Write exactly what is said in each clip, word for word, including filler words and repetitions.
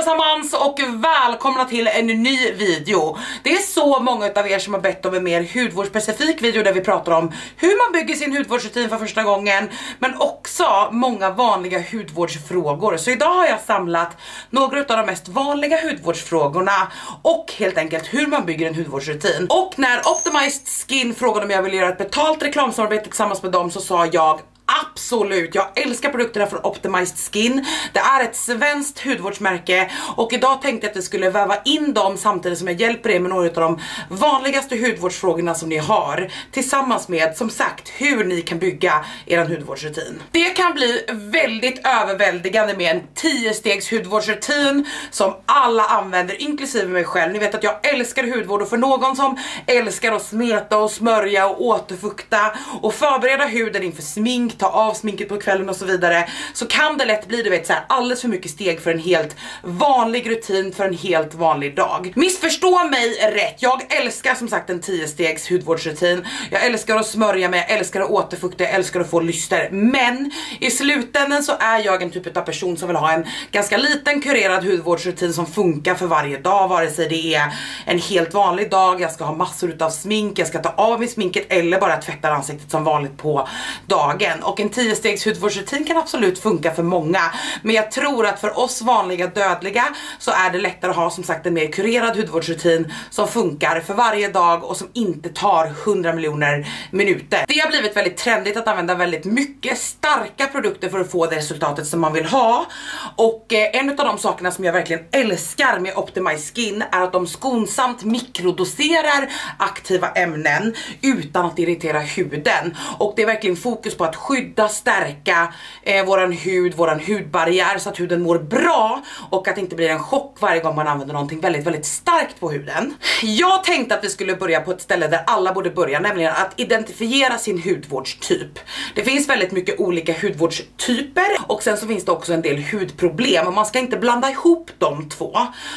allesammans och välkomna till en ny video. Det är så många av er som har bett om en mer hudvårdsspecifik video där vi pratar om hur man bygger sin hudvårdsrutin för första gången, men också många vanliga hudvårdsfrågor. Så idag har jag samlat några av de mest vanliga hudvårdsfrågorna och helt enkelt hur man bygger en hudvårdsrutin. Och när Optimized Skin frågade om jag ville göra ett betalt reklamsamarbete tillsammans med dem så sa jag absolut, jag älskar produkterna från Optimized Skin. Det är ett svenskt hudvårdsmärke och idag tänkte jag att jag skulle väva in dem samtidigt som jag hjälper er med några av de vanligaste hudvårdsfrågorna som ni har, tillsammans med, som sagt, hur ni kan bygga er hudvårdsrutin. Det kan bli väldigt överväldigande med en tio stegs hudvårdsrutin som alla använder, inklusive mig själv. Ni vet att jag älskar hudvård, och för någon som älskar att smeta och smörja och återfukta och förbereda huden inför smink, ta av sminket på kvällen och så vidare, så kan det lätt bli, du vet, så här, alldeles för mycket steg för en helt vanlig rutin för en helt vanlig dag. Missförstå mig rätt, jag älskar som sagt en tio stegs hudvårdsrutin. Jag älskar att smörja mig, jag älskar att återfukta, jag älskar att få lyster, men i slutändan så är jag en typ av person som vill ha en ganska liten kurerad hudvårdsrutin som funkar för varje dag, vare sig det är en helt vanlig dag, jag ska ha massor av smink, jag ska ta av mig sminket eller bara tvätta ansiktet som vanligt på dagen. Och en tio stegs hudvårdsrutin kan absolut funka för många, men jag tror att för oss vanliga dödliga så är det lättare att ha som sagt en mer kurerad hudvårdsrutin som funkar för varje dag och som inte tar hundra miljoner minuter. Det har blivit väldigt trendigt att använda väldigt mycket starka produkter för att få det resultatet som man vill ha, och eh, en av de sakerna som jag verkligen älskar med Optimized Skin är att de skonsamt mikrodoserar aktiva ämnen utan att irritera huden, och det är verkligen fokus på att skydda, stärka eh, våran hud, våran hudbarriär så att huden mår bra och att det inte blir en chock varje gång man använder någonting väldigt, väldigt starkt på huden. Jag tänkte att vi skulle börja på ett ställe där alla borde börja, nämligen att identifiera sin hudvårdstyp. Det finns väldigt mycket olika hudvårdstyper och sen så finns det också en del hudproblem, och man ska inte blanda ihop de två.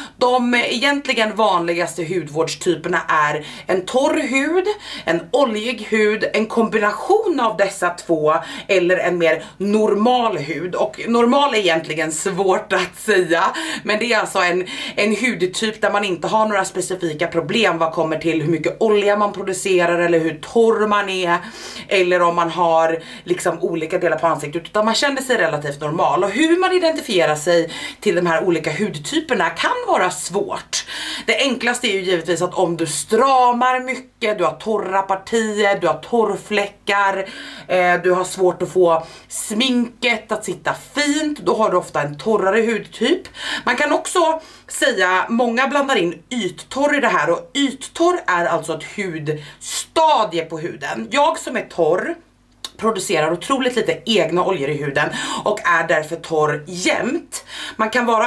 De egentligen vanligaste hudvårdstyperna är en torr hud, en oljig hud, en kombination av dessa två eller en mer normal hud. Och normal är egentligen svårt att säga, men det är alltså en, en hudtyp där man inte har några specifika problem vad kommer till hur mycket olja man producerar eller hur torr man är, eller om man har liksom olika delar på ansiktet, utan man känner sig relativt normal. Och hur man identifierar sig till de här olika hudtyperna kan vara svårt. Det enklaste är ju givetvis att om du stramar mycket, du har torra partier, du har torrfläckar, eh, du har svårt att få sminket att sitta fint, då har du ofta en torrare hudtyp. Man kan också säga, många blandar in yttorr i det här, och yttorr är alltså ett hudstadie på huden. Jag som är torr producerar otroligt lite egna oljor i huden och är därför torr jämt. Man kan vara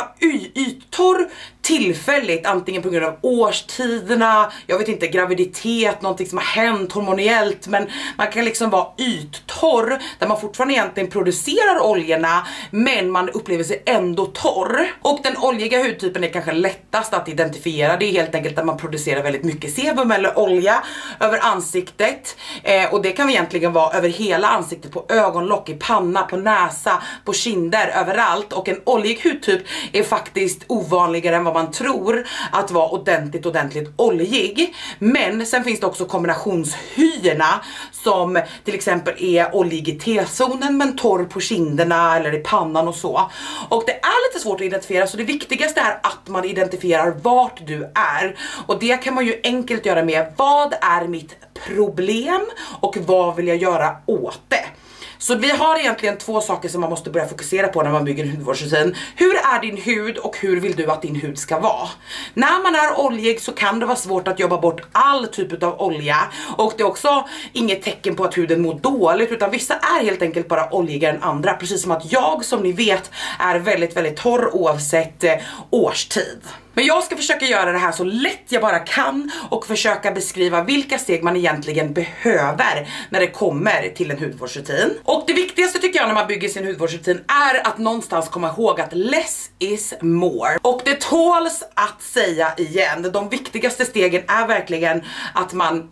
yttorr tillfälligt, antingen på grund av årstiderna, jag vet inte, graviditet, någonting som har hänt hormonellt, men man kan liksom vara yttorr där man fortfarande egentligen producerar oljorna men man upplever sig ändå torr. Och den oljiga hudtypen är kanske lättast att identifiera. Det är helt enkelt att man producerar väldigt mycket sebum eller olja över ansiktet, eh, och det kan egentligen vara över hela ansiktet, på ögonlock, i panna, på näsa, på kinder, överallt. Och en oljig hudtyp är faktiskt ovanligare än vad man tror att vara ordentligt, ordentligt oljig. Men sen finns det också kombinationshyerna som till exempel är oljig i T-zonen men torr på kinderna eller i pannan och så. Och det är lite svårt att identifiera, så det viktigaste är att man identifierar vart du är. Och det kan man ju enkelt göra med: vad är mitt problem och vad vill jag göra åt det? Så vi har egentligen två saker som man måste börja fokusera på när man bygger en hudvårdsrutin. Hur är din hud och hur vill du att din hud ska vara? När man är oljig så kan det vara svårt att jobba bort all typ av olja, och det är också inget tecken på att huden mår dåligt, utan vissa är helt enkelt bara oljigare än andra, precis som att jag, som ni vet, är väldigt väldigt torr oavsett eh, årstid. Men jag ska försöka göra det här så lätt jag bara kan och försöka beskriva vilka steg man egentligen behöver när det kommer till en hudvårdsrutin. Och det viktigaste tycker jag när man bygger sin hudvårdsrutin är att någonstans komma ihåg att less is more. Och det tåls att säga igen. De viktigaste stegen är verkligen att man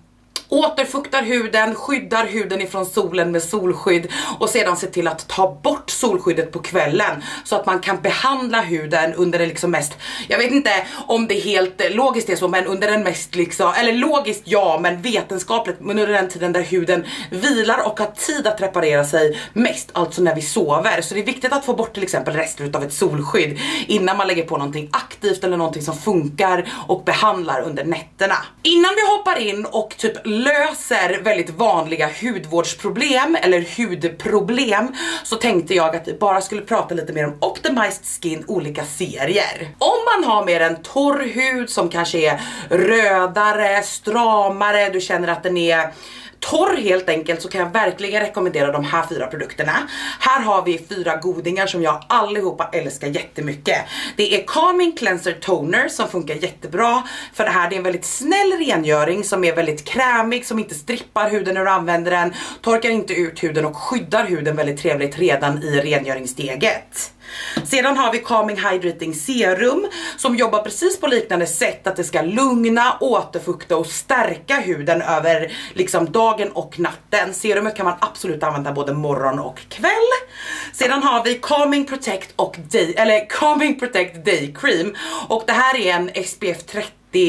återfuktar huden, skyddar huden ifrån solen med solskydd och sedan se till att ta bort solskyddet på kvällen så att man kan behandla huden under det liksom mest, jag vet inte om det är helt logiskt är så, men under den mest liksom, eller logiskt ja, men vetenskapligt, men under den tiden där huden vilar och har tid att reparera sig mest, alltså när vi sover. Så det är viktigt att få bort till exempel rester av ett solskydd innan man lägger på någonting aktivt eller någonting som funkar och behandlar under nätterna. Innan vi hoppar in och typ löser väldigt vanliga hudvårdsproblem eller hudproblem så tänkte jag att vi bara skulle prata lite mer om Optimized Skin olika serier. Om man har mer en torr hud som kanske är rödare, stramare, du känner att den är torr helt enkelt, så kan jag verkligen rekommendera de här fyra produkterna. Här har vi fyra godingar som jag allihopa älskar jättemycket. Det är Calming Cleanser Toner som funkar jättebra för det här. Det är en väldigt snäll rengöring som är väldigt krämig, som inte strippar huden när du använder den, torkar inte ut huden och skyddar huden väldigt trevligt redan i rengöringssteget. Sedan har vi Calming Hydrating Serum som jobbar precis på liknande sätt, att det ska lugna, återfukta och stärka huden över liksom dagen och natten. Serumet kan man absolut använda både morgon och kväll. Sedan har vi Calming Protect och Day, eller Calming Protect Day Cream, och det här är en S P F trettio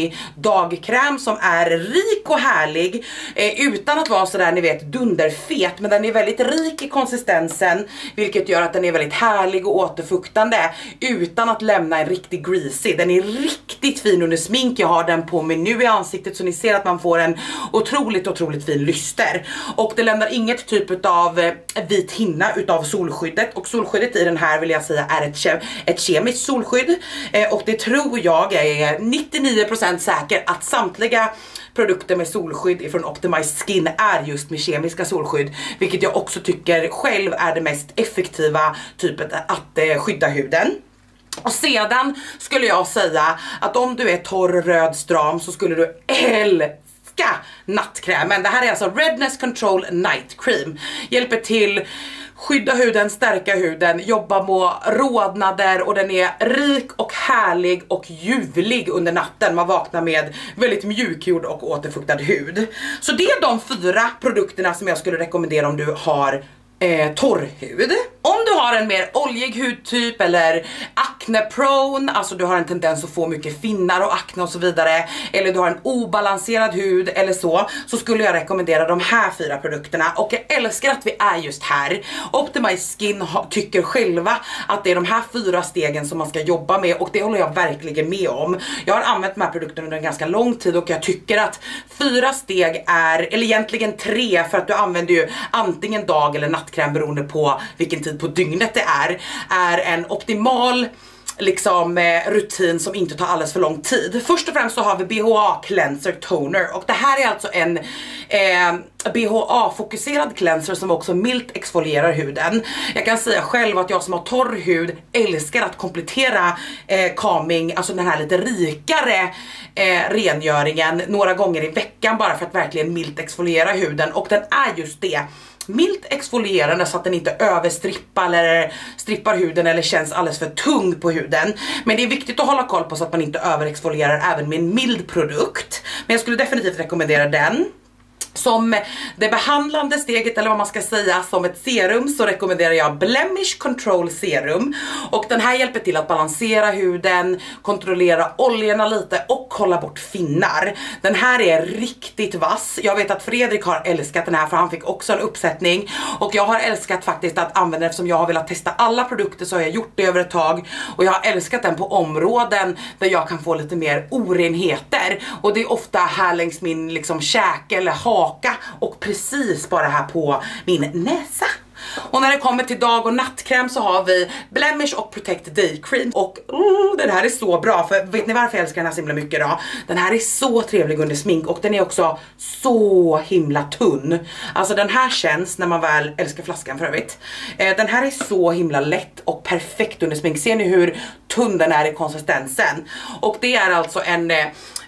dagkräm som är rik och härlig eh, utan att vara sådär, ni vet, dunderfet, men den är väldigt rik i konsistensen, vilket gör att den är väldigt härlig och återfuktande utan att lämna en riktig greasy. Den är riktigt fin under smink. Jag har den på mig nu i ansiktet så ni ser att man får en otroligt otroligt fin lyster, och det lämnar inget typ av eh, vit hinna utav solskyddet, och solskyddet i den här vill jag säga är ett, ke ett kemiskt solskydd eh, och det tror jag är nittionio procent säker att samtliga produkter med solskydd från Optimized Skin är just med kemiska solskydd, vilket jag också tycker själv är det mest effektiva typet att eh, skydda huden. Och sedan skulle jag säga att om du är torr, röd, stram så skulle du älska nattkrämen. Det här är alltså Redness Control Night Cream. Hjälper till skydda huden, stärka huden, jobba med rodnader, och den är rik och härlig och ljuvlig under natten. Man vaknar med väldigt mjukgjord och återfuktad hud. Så det är de fyra produkterna som jag skulle rekommendera om du har Eh, torr hud. Om du har en mer oljig hudtyp eller acne prone, alltså du har en tendens att få mycket finnar och acne och så vidare, eller du har en obalanserad hud eller så, så skulle jag rekommendera de här fyra produkterna. Och jag älskar att vi är just här. Optimized Skin tycker själva att det är de här fyra stegen som man ska jobba med, och det håller jag verkligen med om. Jag har använt de här produkterna under en ganska lång tid och jag tycker att fyra steg är, eller egentligen tre, för att du använder ju antingen dag eller natt kräm beroende på vilken tid på dygnet det är, är en optimal liksom eh, rutin som inte tar alldeles för lång tid. Först och främst så har vi B H A Cleanser Toner, och det här är alltså en eh, B H A-fokuserad cleanser som också milt exfolierar huden. Jag kan säga själv att jag som har torr hud älskar att komplettera eh, calming, alltså den här lite rikare eh, rengöringen några gånger i veckan bara för att verkligen milt exfoliera huden, och den är just det. Milt exfolierande så att den inte överstrippar eller strippar huden eller känns alldeles för tung på huden. Men det är viktigt att hålla koll på så att man inte överexfolierar även med en mild produkt. Men jag skulle definitivt rekommendera den. Som det behandlande steget, eller vad man ska säga, som ett serum, så rekommenderar jag Blemish Control Serum. Och den här hjälper till att balansera huden, kontrollera oljorna lite och hålla bort finnar. Den här är riktigt vass. Jag vet att Fredrik har älskat den här för han fick också en uppsättning. Och jag har älskat faktiskt att använda den, eftersom jag har velat testa alla produkter så har jag gjort det över ett tag. Och jag har älskat den på områden där jag kan få lite mer orenheter. Och det är ofta här längs min liksom käke eller haka, och precis bara här på min näsa. Och när det kommer till dag- och nattkräm så har vi Blemish och Protect Day Cream. Och oh, den här är så bra, för vet ni varför jag älskar den här så himla mycket då? Den här är så trevlig under smink, och den är också så himla tunn. Alltså den här känns, när man väl älskar flaskan för övrigt, eh, den här är så himla lätt och perfekt under smink. Ser ni hur tunn den är i konsistensen? Och det är alltså en... Eh,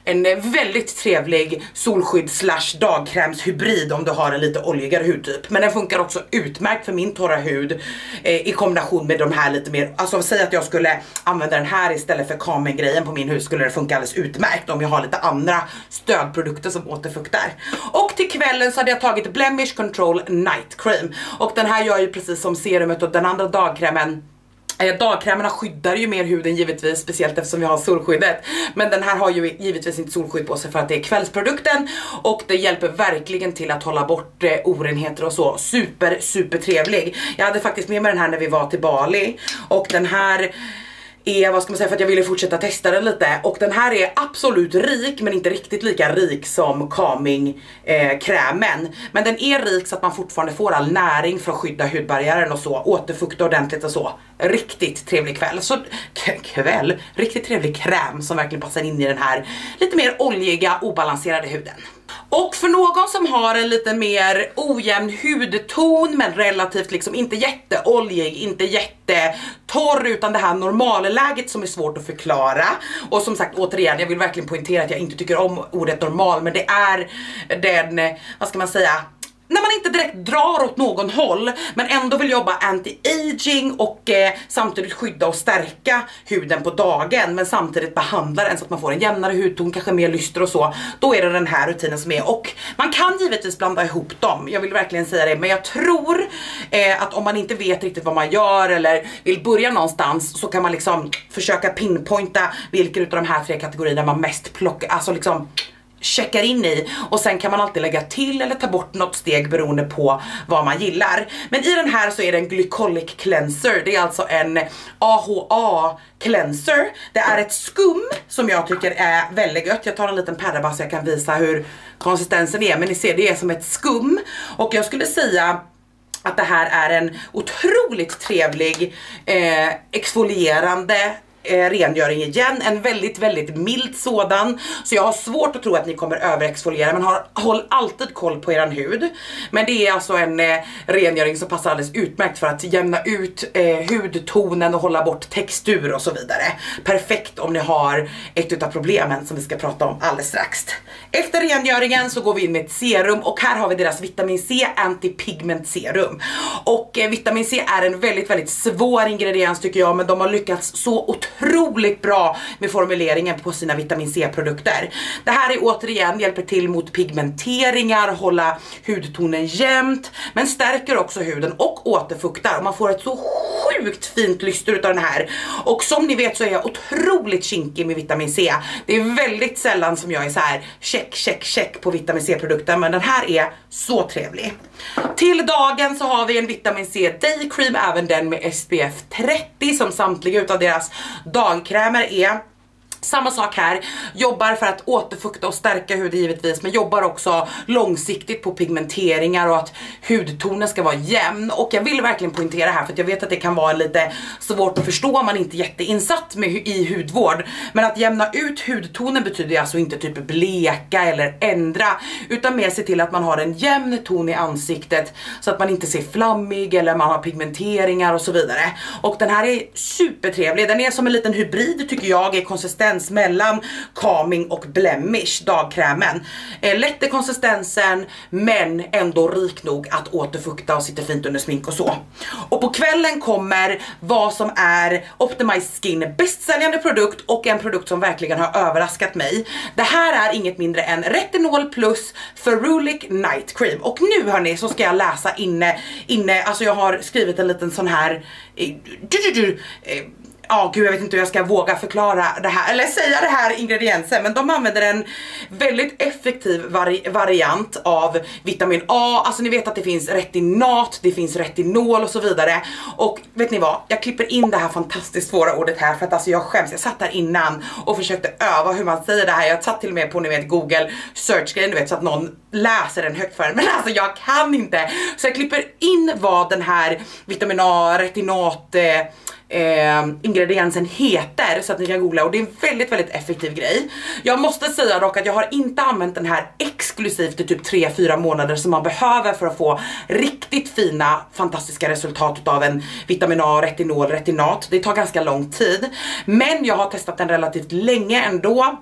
en väldigt trevlig solskydd slash dagkrämshybrid om du har en lite oljigare hudtyp. Men den funkar också utmärkt för min torra hud eh, i kombination med de här lite mer, alltså säg att jag skulle använda den här istället för Calming-grejen på min hud, skulle det funka alldeles utmärkt om jag har lite andra stödprodukter som återfuktar. Och till kvällen så hade jag tagit Blemish Control Night Cream. Och den här gör ju precis som serumet och den andra dagkrämen. Eh, dagkrämerna skyddar ju mer huden givetvis, speciellt eftersom vi har solskyddet. Men den här har ju givetvis inte solskydd på sig för att det är kvällsprodukten. Och det hjälper verkligen till att hålla bort eh, orenheter och så. Super, super trevlig. Jag hade faktiskt med mig den här när vi var till Bali. Och den här är, vad ska man säga, för att jag ville fortsätta testa den lite. Och den här är absolut rik, men inte riktigt lika rik som Calming eh, krämen. Men den är rik så att man fortfarande får all näring för att skydda hudbarriären och så. Återfukta ordentligt och så. Riktigt trevlig kväll. Så kväll, riktigt trevlig kräm som verkligen passar in i den här lite mer oljiga, obalanserade huden. Och för någon som har en lite mer ojämn hudton men relativt liksom inte jätteoljig, inte jättetorr, utan det här normalläget som är svårt att förklara. Och som sagt, återigen, jag vill verkligen poängtera att jag inte tycker om ordet normal, men det är den, vad ska man säga, när man inte direkt drar åt någon håll men ändå vill jobba anti-aging och eh, samtidigt skydda och stärka huden på dagen, men samtidigt behandla den så att man får en jämnare hudton, kanske mer lyster och så. Då är det den här rutinen som är, och man kan givetvis blanda ihop dem, jag vill verkligen säga det, men jag tror eh, att om man inte vet riktigt vad man gör eller vill börja någonstans, så kan man liksom försöka pinpointa vilken av de här tre kategorierna man mest plockar, alltså liksom checkar in i, och sen kan man alltid lägga till eller ta bort något steg beroende på vad man gillar. Men i den här så är det en glycolic cleanser. Det är alltså en A H A cleanser. Det är ett skum som jag tycker är väldigt gött. Jag tar en liten pärra bara så jag kan visa hur konsistensen är, men ni ser, det är som ett skum. Och jag skulle säga att det här är en otroligt trevlig eh, exfolierande Eh, rengöring igen, en väldigt väldigt mild sådan, så jag har svårt att tro att ni kommer överexfoliera, men har, håll alltid koll på eran hud. Men det är alltså en eh, rengöring som passar alldeles utmärkt för att jämna ut eh, hudtonen och hålla bort textur och så vidare. Perfekt om ni har ett utav problemen som vi ska prata om alldeles strax. Efter rengöringen så går vi in med ett serum, och här har vi deras vitamin C anti-pigment serum. Och eh, vitamin C är en väldigt väldigt svår ingrediens tycker jag, men de har lyckats så otroligt otroligt bra med formuleringen på sina vitamin C-produkter. Det här är återigen, hjälper till mot pigmenteringar, hålla hudtonen jämnt, men stärker också huden och återfuktar, och man får ett så sjukt fint lyster utav den här. Och som ni vet så är jag otroligt kinkig med vitamin C. Det är väldigt sällan som jag är så här check, check, check på vitamin C-produkter, men den här är så trevlig. Till dagen så har vi en vitamin C Day Cream, även den med S P F trettio, som samtliga utav deras dagkrämer är. Samma sak här, jobbar för att återfukta och stärka huden givetvis, men jobbar också långsiktigt på pigmenteringar och att hudtonen ska vara jämn. Och jag vill verkligen poängtera här, för att jag vet att det kan vara lite svårt att förstå om man inte är jätteinsatt med, i hudvård. Men att jämna ut hudtonen betyder alltså inte typ bleka eller ändra, utan mer se till att man har en jämn ton i ansiktet så att man inte ser flammig eller man har pigmenteringar och så vidare. Och den här är supertrevlig, den är som en liten hybrid tycker jag, är konsistent mellan Calming och Blemish dagkrämen. Eh, lätt i konsistensen men ändå rik nog att återfukta och sitta fint under smink och så. Och på kvällen kommer vad som är Optimized Skin bästsäljande produkt, och en produkt som verkligen har överraskat mig. Det här är inget mindre än Retinol plus Ferulic Night Cream. Och nu hörni så ska jag läsa inne, inne alltså jag har skrivit en liten sån här eh, du, du, du, eh, ja, oh, gud, jag vet inte hur jag ska våga förklara det här, eller säga det här ingrediensen, men de använder en väldigt effektiv vari variant av vitamin A. Alltså ni vet att det finns retinat, det finns retinol och så vidare. Och vet ni vad, jag klipper in det här fantastiskt svåra ordet här, för att alltså jag skäms. Jag satt här innan och försökte öva hur man säger det här. Jag satt till och med på, ni vet, Google search-grejen, du vet, så att någon läser den högt för en. Men alltså jag kan inte. Så jag klipper in vad den här vitamin A, retinat eh, Eh, ingrediensen heter, så att ni kan googla, och det är en väldigt väldigt effektiv grej. Jag måste säga dock att jag har inte använt den här exklusivt i typ tre fyra månader som man behöver för att få riktigt fina fantastiska resultat av en vitamin A, retinol, retinat. Det tar ganska lång tid, men jag har testat den relativt länge ändå.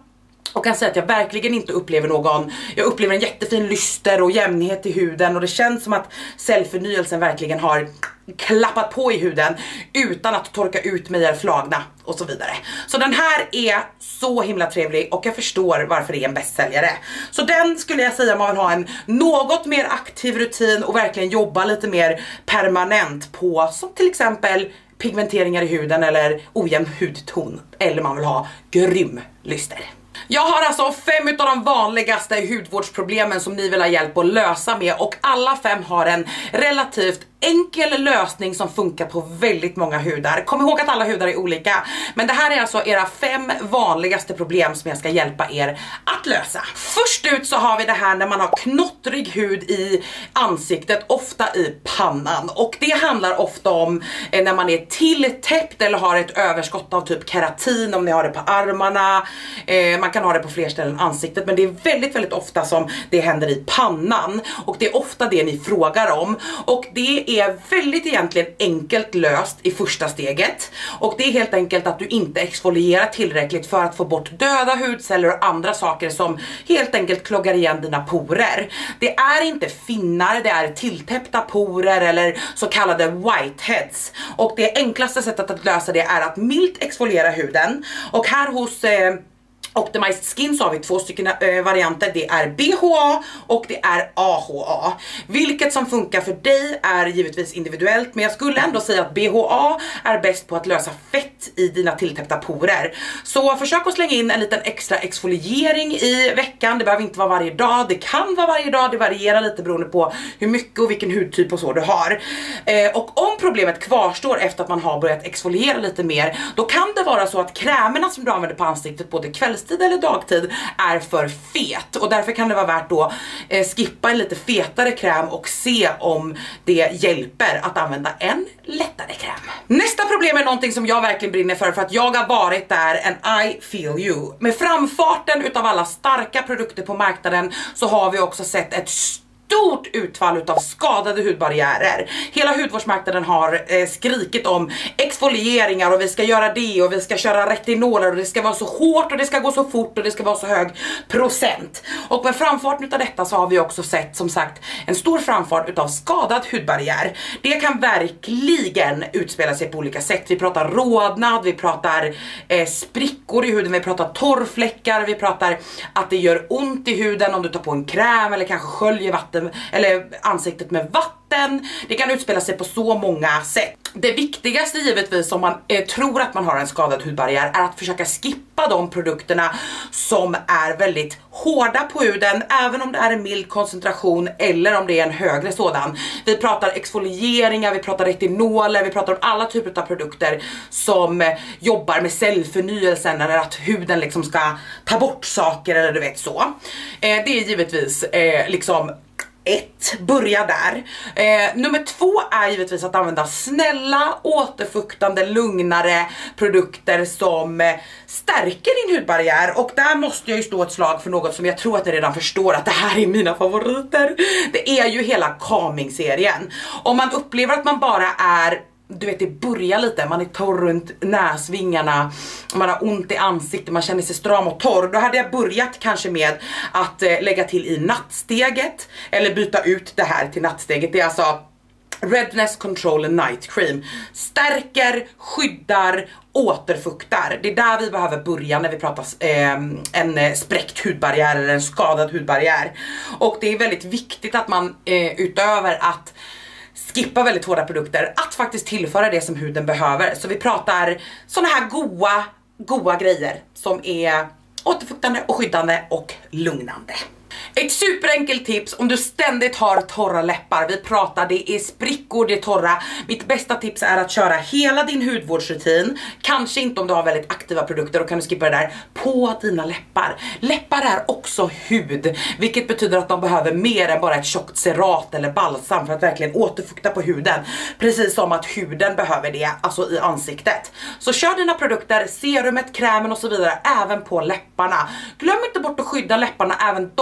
och kan säga att jag verkligen inte upplever någon, jag upplever en jättefin lyster och jämnhet i huden, och det känns som att cellförnyelsen verkligen har klappat på i huden utan att torka ut mig eller flagna och så vidare. Så den här är så himla trevlig och jag förstår varför det är en bästsäljare. Så den skulle jag säga man vill ha en något mer aktiv rutin och verkligen jobba lite mer permanent på, som till exempel pigmenteringar i huden eller ojämn hudton, eller man vill ha grym lyster. Jag har alltså fem av de vanligaste hudvårdsproblemen som ni vill ha hjälp att lösa med, och alla fem har en relativt enkel lösning som funkar på väldigt många hudar. Kom ihåg att alla hudar är olika, men det här är alltså era fem vanligaste problem som jag ska hjälpa er att lösa. Först ut så har vi det här när man har knottrig hud i ansiktet, ofta i pannan, och det handlar ofta om eh, när man är tilltäppt eller har ett överskott av typ keratin, om ni har det på armarna, eh, man kan ha det på fler ställen i ansiktet, men det är väldigt väldigt ofta som det händer i pannan, och det är ofta det ni frågar om, och det är väldigt egentligen enkelt löst i första steget, och det är helt enkelt att du inte exfolierar tillräckligt för att få bort döda hudceller och andra saker som helt enkelt kloggar igen dina porer. Det är inte finnar, det är tilltäppta porer eller så kallade whiteheads, och det enklaste sättet att lösa det är att milt exfoliera huden. Och här hos eh, Optimized Skin så har vi två stycken äh, varianter. Det är B H A och det är A H A. Vilket som funkar för dig är givetvis individuellt, men jag skulle ändå säga att B H A är bäst på att lösa fett i dina tilltäppta porer. Så försök att slänga in en liten extra exfoliering i veckan. Det behöver inte vara varje dag, det kan vara varje dag, det varierar lite beroende på hur mycket och vilken hudtyp och så du har. Eh, och om problemet kvarstår efter att man har börjat exfoliera lite mer, då kan det vara så att krämerna som du använder på ansiktet både kvälls eller dagtid är för fet, och därför kan det vara värt att eh, skippa en lite fetare kräm och se om det hjälper att använda en lättare kräm. Nästa problem är någonting som jag verkligen brinner för, för att jag har varit där and I feel you. Med framfarten utav alla starka produkter på marknaden så har vi också sett ett stort utfall utav skadade hudbarriärer. Hela hudvårdsmarknaden har eh, skrikit om exfolieringar, och vi ska göra det, och vi ska köra retinoler, och det ska vara så hårt och det ska gå så fort och det ska vara så hög procent. Och med framfarten utav detta så har vi också sett som sagt en stor framfart utav skadad hudbarriär. Det kan verkligen utspela sig på olika sätt. Vi pratar rodnad, vi pratar eh, sprickor i huden, vi pratar torrfläckar, vi pratar att det gör ont i huden om du tar på en kräm eller kanske sköljer vatten eller ansiktet med vatten. Det kan utspela sig på så många sätt. Det viktigaste givetvis om man eh, tror att man har en skadad hudbarriär är att försöka skippa de produkterna som är väldigt hårda på huden, även om det är en mild koncentration eller om det är en högre sådan. Vi pratar exfolieringar, vi pratar retinoler, vi pratar om alla typer av produkter som eh, jobbar med cellförnyelsen, eller att huden liksom ska ta bort saker eller du vet så. Eh, det är givetvis eh, liksom ett, börja där. Eh, nummer två är givetvis att använda snälla, återfuktande, lugnare produkter som eh, stärker din hudbarriär. Och där måste jag ju stå ett slag för något som jag tror att ni redan förstår att det här är mina favoriter. Det är ju hela calming-serien. Om man upplever att man bara är, du vet, det börjar lite, man är torr runt näsvingarna, man har ont i ansiktet, man känner sig stram och torr, då hade jag börjat kanske med att eh, lägga till i nattsteget, eller byta ut det här till nattsteget. Det är alltså Redness Control Night Cream. Stärker, skyddar, återfuktar. Det är där vi behöver börja när vi pratar eh, en spräckt hudbarriär eller en skadad hudbarriär. Och det är väldigt viktigt att man eh, utöver att skippa väldigt hårda produkter, att faktiskt tillföra det som huden behöver. Så vi pratar såna här goa, goa grejer som är återfuktande och skyddande och lugnande. Ett superenkelt tips om du ständigt har torra läppar. Vi pratar, det är sprickor, det är torra. Mitt bästa tips är att köra hela din hudvårdsrutin. Kanske inte om du har väldigt aktiva produkter, då kan du skippa det där, på dina läppar. Läppar är också hud, vilket betyder att de behöver mer än bara ett tjockt cerat eller balsam för att verkligen återfukta på huden. Precis som att huden behöver det, alltså i ansiktet. Så kör dina produkter, serumet, krämen och så vidare även på läpparna. Glöm inte bort att skydda läpparna, även de med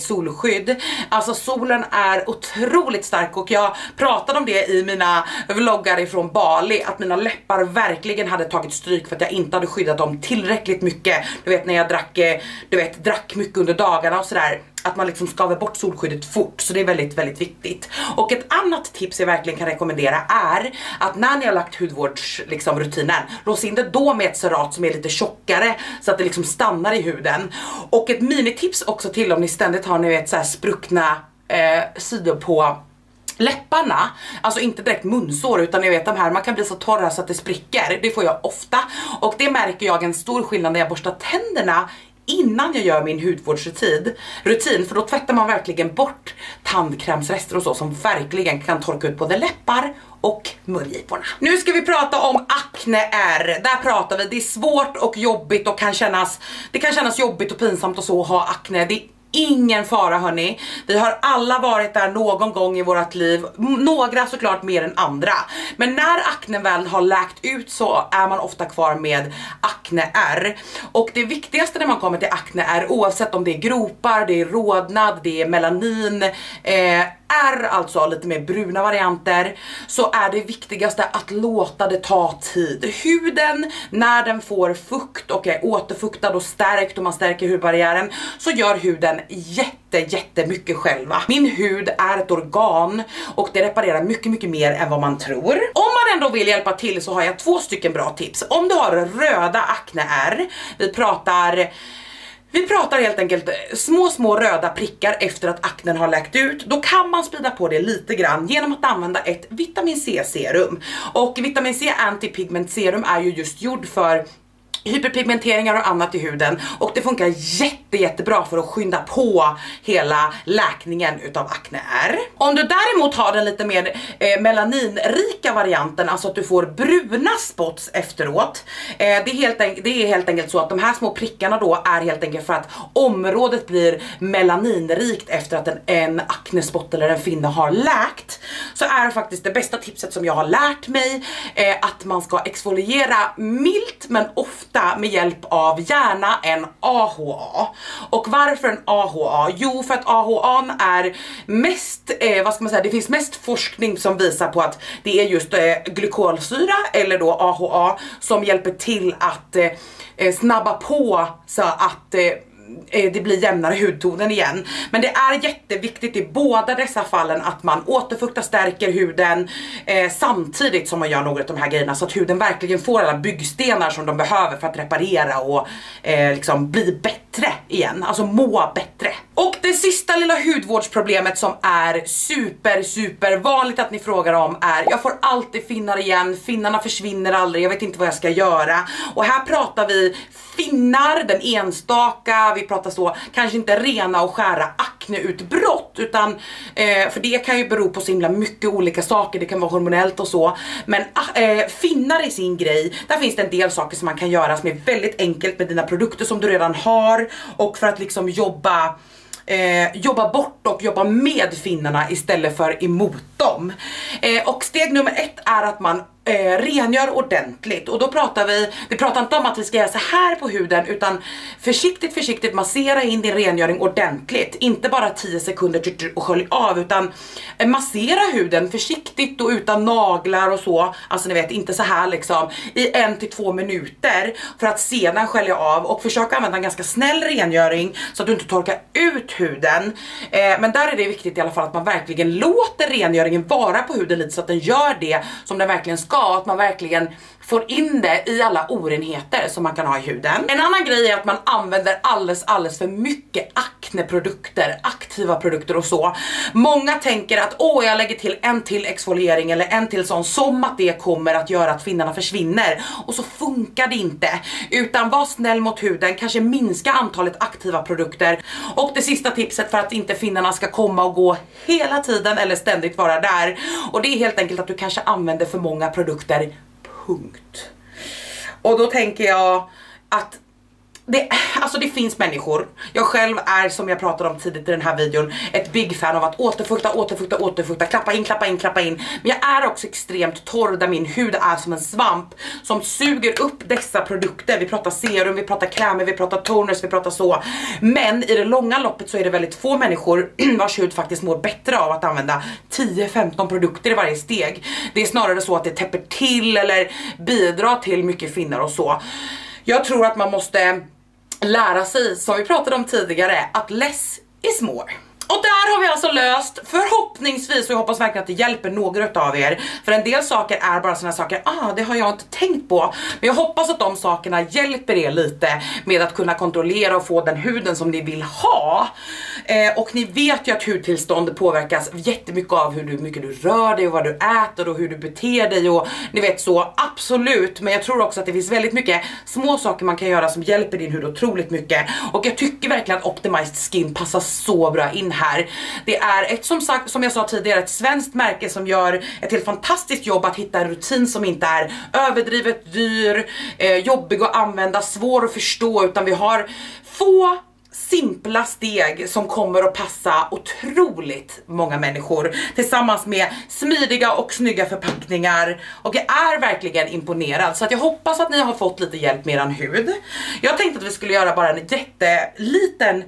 solskydd. Alltså solen är otroligt stark och jag pratade om det i mina vloggar ifrån Bali, att mina läppar verkligen hade tagit stryk för att jag inte hade skyddat dem tillräckligt mycket. Du vet när jag drack, du vet, drack mycket under dagarna och sådär. Att man liksom skaver bort solskyddet fort, så det är väldigt, väldigt viktigt. Och ett annat tips jag verkligen kan rekommendera är att när ni har lagt hudvårdsrutinen, liksom, rutinen, lås in det då med ett serat som är lite tjockare så att det liksom stannar i huden. Och ett minitips också till om ni ständigt har, ni vet, så här spruckna eh, sidor på läpparna, alltså inte direkt munsår utan ni vet de här, man kan bli så torra så att det spricker, det får jag ofta. Och det märker jag en stor skillnad när jag borstar tänderna innan jag gör min hudvårdsrutin, rutin, för då tvättar man verkligen bort tandkrämsrester och så som verkligen kan torka ut både läppar och mungiporna. Nu ska vi prata om akne-ärr. Där pratar vi, det är svårt och jobbigt och kan kännas, det kan kännas jobbigt och pinsamt och så att ha akne. Det är ingen fara hörni. Vi har alla varit där någon gång i vårt liv. Några såklart mer än andra. Men när aknen väl har läkt ut så är man ofta kvar med akne-ärr. Och det viktigaste när man kommer till akne-ärr, oavsett om det är gropar, det är rodnad, det är melanin, eh, är alltså lite mer bruna varianter, så är det viktigaste att låta det ta tid. Huden, när den får fukt och är återfuktad och stärkt och man stärker hudbarriären, så gör huden jätte jätte mycket själva. Min hud är ett organ och det reparerar mycket mycket mer än vad man tror. Om man ändå vill hjälpa till så har jag två stycken bra tips. Om du har röda akne-ärr, vi pratar Vi pratar helt enkelt små små röda prickar efter att aknen har läkt ut. Då kan man sprida på det lite grann genom att använda ett vitamin C serum. Och vitamin C antipigment serum är ju just gjord för hyperpigmenteringar och annat i huden, och det funkar jätte jättebra för att skynda på hela läkningen utav akne-ärr. Om du däremot har den lite mer eh, melaninrika varianten, alltså att du får bruna spots efteråt, eh, det, är helt det är helt enkelt så att de här små prickarna då är helt enkelt för att området blir melaninrikt efter att en, en aknespot eller en finne har läkt. Så är faktiskt det bästa tipset som jag har lärt mig eh, att man ska exfoliera milt men ofta med hjälp av gärna en A H A. Och varför en A H A? Jo, för att A H A är mest, eh, vad ska man säga, det finns mest forskning som visar på att det är just eh, glykolsyra eller då A H A som hjälper till att eh, snabba på så att eh, det blir jämnare hudtonen igen. Men det är jätteviktigt i båda dessa fallen att man återfuktar, stärker huden eh, samtidigt som man gör några av de här grejerna, så att huden verkligen får alla byggstenar som de behöver för att reparera och eh, liksom bli bättre igen, alltså må bättre. Och det sista lilla hudvårdsproblemet som är super super vanligt att ni frågar om är: jag får alltid finnar igen, finnarna försvinner aldrig, jag vet inte vad jag ska göra. Och här pratar vi finnar, den enstaka, vi pratar så, kanske inte rena och skära akneutbrott, utan eh, för det kan ju bero på så himla mycket olika saker, det kan vara hormonellt och så, men eh, finnar i sin grej, där finns det en del saker som man kan göra som är väldigt enkelt med dina produkter som du redan har, och för att liksom jobba Eh, jobba bort och jobba med finnarna istället för emot dem. Eh, och steg nummer ett är att man eh, rengör ordentligt. Och då pratar vi, vi pratar inte om att vi ska göra så här på huden, utan försiktigt försiktigt massera in din rengöring ordentligt. Inte bara tio sekunder och skölj av, utan eh, massera huden försiktigt och utan naglar och så. Alltså ni vet, inte så här liksom, i en till två minuter, för att sedan skölja av. Och försöka använda en ganska snäll rengöring så att du inte torkar ut huden. Eh, men där är det viktigt i alla fall att man verkligen låter rengöringen vara på huden lite, så att den gör det som den verkligen ska. Att man verkligen får in det i alla orenheter som man kan ha i huden. En annan grej är att man använder alldeles alldeles för mycket akneprodukter, aktiva produkter och så. Många tänker att åh, jag lägger till en till exfoliering eller en till sån, som att det kommer att göra att finnarna försvinner. Och så funkar det inte. Utan var snäll mot huden, kanske minska antalet aktiva produkter. Och det sista tipset för att inte finnarna ska komma och gå hela tiden eller ständigt vara där, och det är helt enkelt att du kanske använder för många produkter. Punkt. Och då tänker jag att Det, alltså det finns människor. Jag själv är, som jag pratade om tidigt i den här videon, ett big fan av att återfukta, återfukta, återfukta, klappa in, klappa in, klappa in. Men jag är också extremt torr där min hud är som en svamp som suger upp dessa produkter. Vi pratar serum, vi pratar krämer, vi pratar toners, vi pratar så. Men i det långa loppet så är det väldigt få människor vars hud faktiskt mår bättre av att använda tio femton produkter i varje steg. Det är snarare så att det täpper till eller bidrar till mycket finnar och så. Jag tror att man måste lära sig, som vi pratade om tidigare, att less is more. Och där har vi alltså löst, förhoppningsvis, och jag hoppas verkligen att det hjälper några av er. För en del saker är bara såna saker, ah det har jag inte tänkt på. Men jag hoppas att de sakerna hjälper er lite med att kunna kontrollera och få den huden som ni vill ha. eh, Och ni vet ju att hudtillstånd påverkas jättemycket av hur du, mycket du rör dig och vad du äter och hur du beter dig och ni vet så, absolut. Men jag tror också att det finns väldigt mycket små saker man kan göra som hjälper din hud otroligt mycket. Och jag tycker verkligen att Optimized Skin passar så bra in här. Det är ett, som sagt, som jag sa tidigare, ett svenskt märke som gör ett helt fantastiskt jobb att hitta en rutin som inte är överdrivet dyr, eh, jobbig att använda, svår att förstå, utan vi har få simpla steg som kommer att passa otroligt många människor tillsammans med smidiga och snygga förpackningar, och jag är verkligen imponerad. Så att jag hoppas att ni har fått lite hjälp med er hud. Jag tänkte att vi skulle göra bara en jätteliten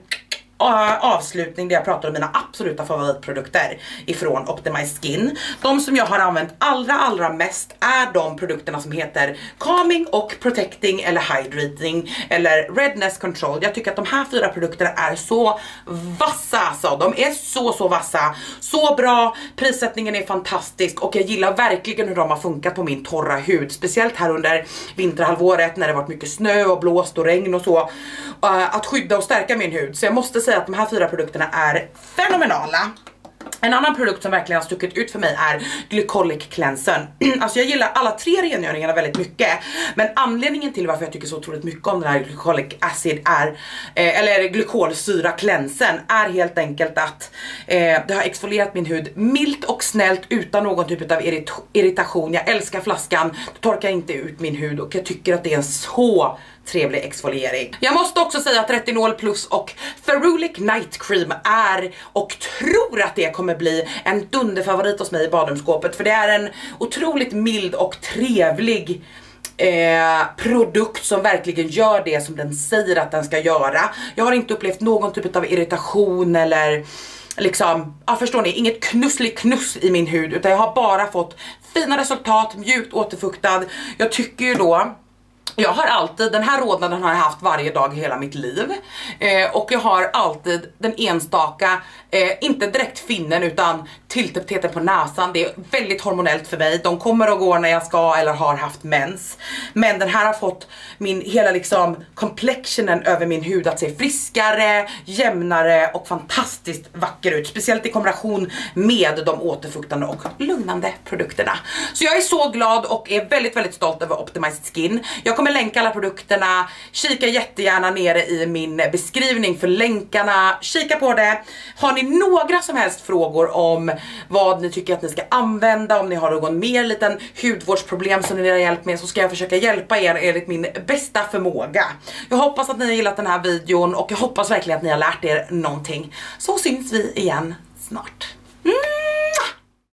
avslutning där jag pratar om mina absoluta favoritprodukter ifrån Optimized Skin. De som jag har använt allra allra mest är de produkterna som heter Calming och Protecting eller Hydrating eller Redness Control. Jag tycker att de här fyra produkterna är så vassa, alltså. De är så så vassa, så bra, prissättningen är fantastisk och jag gillar verkligen hur de har funkat på min torra hud. Speciellt här under vinterhalvåret när det varit mycket snö och blåst och regn och så. Att skydda och stärka min hud. Så jag måste säga att de här fyra produkterna är fenomenala. En annan produkt som verkligen har stuckit ut för mig är Glycolic Cleansen. Alltså jag gillar alla tre rengöringarna väldigt mycket. Men anledningen till varför jag tycker så otroligt mycket om den här Glycolic Acid är, eh, eller glykolsyra cleansen, är helt enkelt att eh, det har exfolierat min hud milt och snällt utan någon typ av irrit irritation. Jag älskar flaskan, det torkar inte ut min hud och jag tycker att det är en så trevlig exfoliering. Jag måste också säga att Retinol Plus och Ferulic Night Cream är, och tror att det kommer bli, en dunderfavorit hos mig i badrumsskåpet. För det är en otroligt mild och trevlig eh, produkt som verkligen gör det som den säger att den ska göra. Jag har inte upplevt någon typ av irritation eller liksom, ja förstår ni, inget knusslig knuss i min hud, utan jag har bara fått fina resultat, mjukt återfuktad. Jag tycker ju då, jag har alltid, den här rodnaden har jag haft varje dag i hela mitt liv. Eh, och jag har alltid den enstaka, eh, inte direkt finnen utan tilltäpptheten på näsan. Det är väldigt hormonellt för mig. De kommer och går när jag ska eller har haft mens. Men den här har fått min hela liksom complexionen över min hud att se friskare, jämnare och fantastiskt vacker ut. Speciellt i kombination med de återfuktande och lugnande produkterna. Så jag är så glad och är väldigt väldigt stolt över Optimized Skin. Jag kommer länka alla produkterna, kika jättegärna nere i min beskrivning för länkarna, kika på det. Har ni några som helst frågor om vad ni tycker att ni ska använda, om ni har någon mer liten hudvårdsproblem som ni vill ha hjälp med, så ska jag försöka hjälpa er enligt min bästa förmåga. Jag hoppas att ni har gillat den här videon och jag hoppas verkligen att ni har lärt er någonting. Så syns vi igen snart. Mm.